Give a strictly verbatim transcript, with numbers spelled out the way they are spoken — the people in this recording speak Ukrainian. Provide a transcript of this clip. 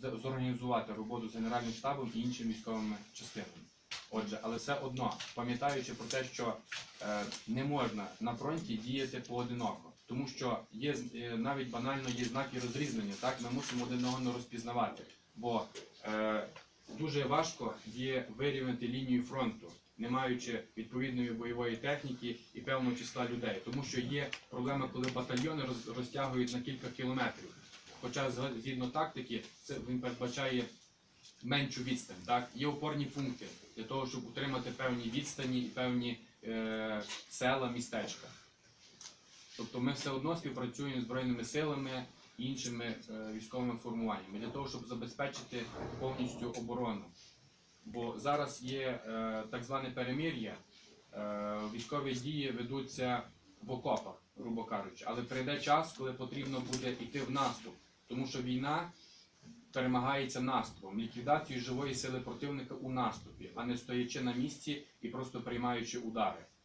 зорганізувати роботу з Генеральним штабом і іншими військовими частинами. Отже, але все одно, пам'ятаючи про те, що е, не можна на фронті діяти поодиноко, тому що є е, навіть банально є знаки розрізнення, так, ми мусимо один одного розпізнавати, бо е, дуже важко є вирівняти лінію фронту, не маючи відповідної бойової техніки і певного числа людей, тому що є проблема, коли батальйони роз, розтягують на кілька кілометрів, хоча згідно тактики це він передбачає меншу відстань. Так? Є опорні пункти для того, щоб утримати певні відстані і певні е, села, містечка. Тобто ми все одно співпрацюємо з Збройними силами і іншими е, військовими формуваннями для того, щоб забезпечити повністю оборону. Бо зараз є е, так зване перемир'я, е, військові дії ведуться в окопах, грубо кажучи, але прийде час, коли потрібно буде йти в наступ, тому що війна перемагається наступом, ліквідацією живої сили противника у наступі, а не стоячи на місці і просто приймаючи удари.